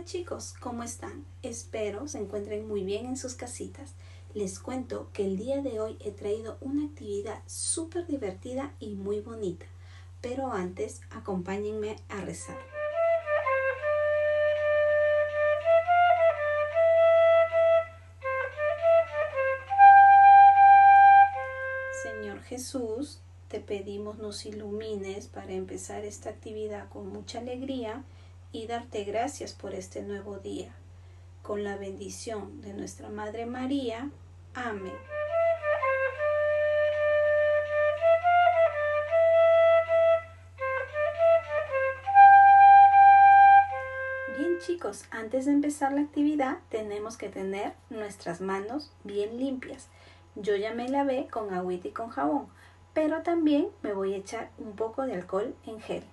Hola chicos, ¿cómo están? Espero se encuentren muy bien en sus casitas. Les cuento que el día de hoy he traído una actividad súper divertida y muy bonita. Pero antes, acompáñenme a rezar. Señor Jesús, te pedimos nos ilumines para empezar esta actividad con mucha alegría y darte gracias por este nuevo día. Con la bendición de nuestra Madre María. Amén. Bien chicos, antes de empezar la actividad tenemos que tener nuestras manos bien limpias. Yo ya me lavé con agüita y con jabón, pero también me voy a echar un poco de alcohol en gel.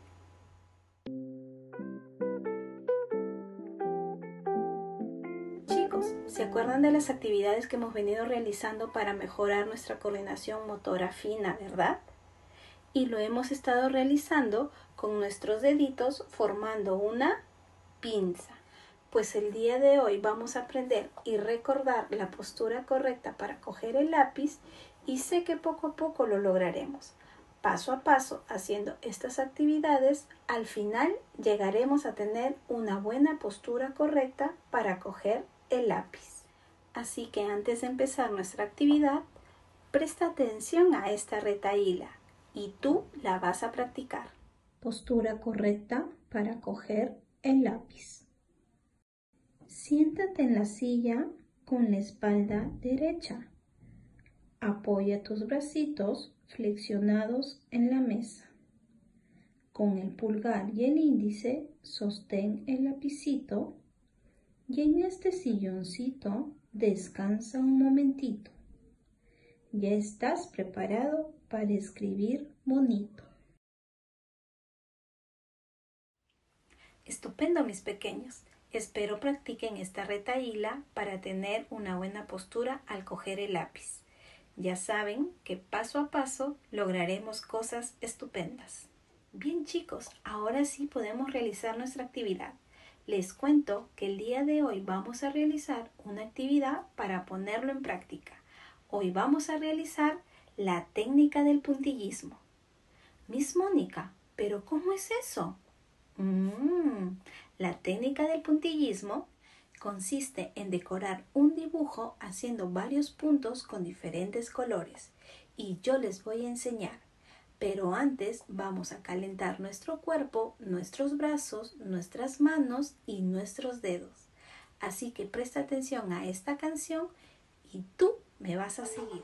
Chicos, ¿se acuerdan de las actividades que hemos venido realizando para mejorar nuestra coordinación motora fina, verdad? Y lo hemos estado realizando con nuestros deditos formando una pinza. Pues el día de hoy vamos a aprender y recordar la postura correcta para coger el lápiz y sé que poco a poco lo lograremos. Paso a paso, haciendo estas actividades, al final llegaremos a tener una buena postura correcta para coger el lápiz. Así que antes de empezar nuestra actividad, presta atención a esta retahíla y tú la vas a practicar. Postura correcta para coger el lápiz. Siéntate en la silla con la espalda derecha. Apoya tus bracitos flexionados en la mesa. Con el pulgar y el índice sostén el lapicito y en este silloncito descansa un momentito. Ya estás preparado para escribir bonito. Estupendo, mis pequeños. Espero practiquen esta retahíla para tener una buena postura al coger el lápiz. Ya saben que paso a paso lograremos cosas estupendas. Bien chicos, ahora sí podemos realizar nuestra actividad. Les cuento que el día de hoy vamos a realizar una actividad para ponerlo en práctica. Hoy vamos a realizar la técnica del puntillismo. Miss Mónica, ¿pero cómo es eso? La técnica del puntillismo consiste en decorar un dibujo haciendo varios puntos con diferentes colores y yo les voy a enseñar. Pero antes vamos a calentar nuestro cuerpo, nuestros brazos, nuestras manos y nuestros dedos. Así que presta atención a esta canción y tú me vas a seguir.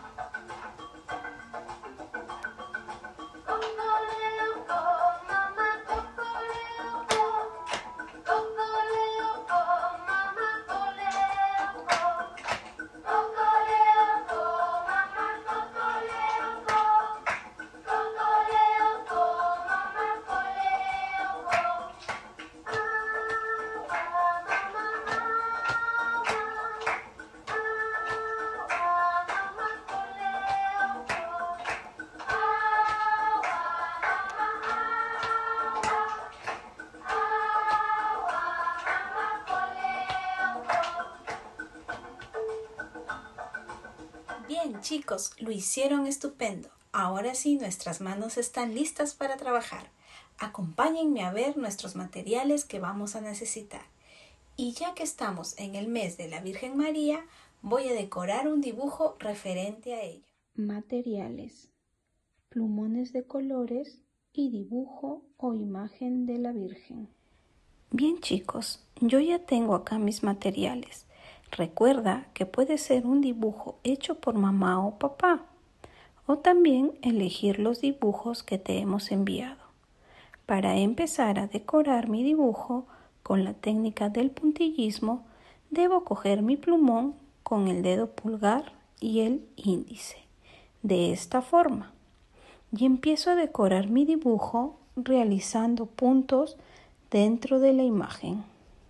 Bien chicos, lo hicieron estupendo. Ahora sí, nuestras manos están listas para trabajar. Acompáñenme a ver nuestros materiales que vamos a necesitar. Y ya que estamos en el mes de la Virgen María, voy a decorar un dibujo referente a ello. Materiales: plumones de colores y dibujo o imagen de la Virgen. Bien chicos, yo ya tengo acá mis materiales. Recuerda que puede ser un dibujo hecho por mamá o papá, o también elegir los dibujos que te hemos enviado. Para empezar a decorar mi dibujo con la técnica del puntillismo, debo coger mi plumón con el dedo pulgar y el índice, de esta forma, y empiezo a decorar mi dibujo realizando puntos dentro de la imagen.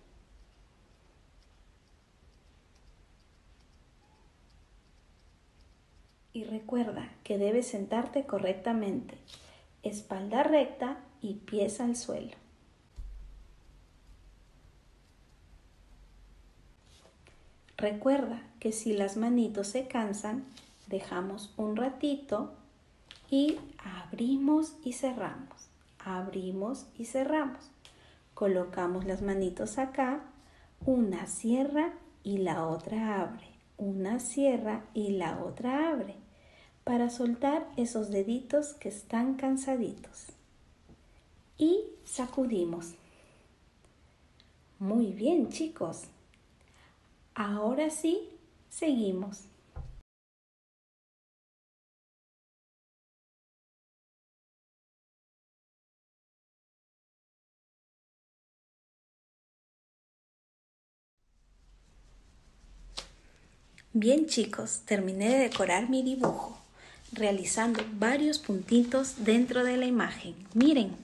Y recuerda que debes sentarte correctamente, espalda recta y pies al suelo. Recuerda que si las manitos se cansan, dejamos un ratito y abrimos y cerramos. Abrimos y cerramos. Colocamos las manitos acá, una cierra y la otra abre. Una cierra y la otra abre, para soltar esos deditos que están cansaditos. Y sacudimos. Muy bien, chicos. Ahora sí, seguimos. Bien, chicos, terminé de decorar mi dibujo, realizando varios puntitos dentro de la imagen. Miren.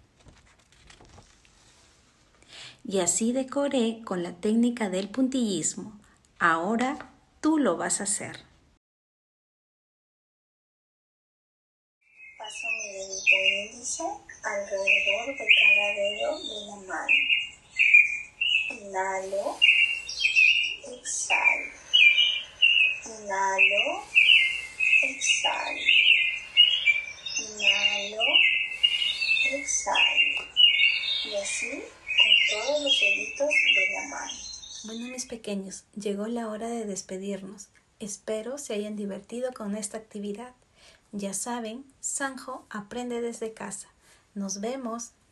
Y así decoré con la técnica del puntillismo. Ahora tú lo vas a hacer. Paso mi dedito índice alrededor de cada dedo de la mano. Inhalo, exhalo. Inhalo, exhalo. Inhalo, exhalo. Y así con todos los deditos de la mano. Bueno, mis pequeños, llegó la hora de despedirnos. Espero se hayan divertido con esta actividad. Ya saben, Sanjo aprende desde casa. Nos vemos.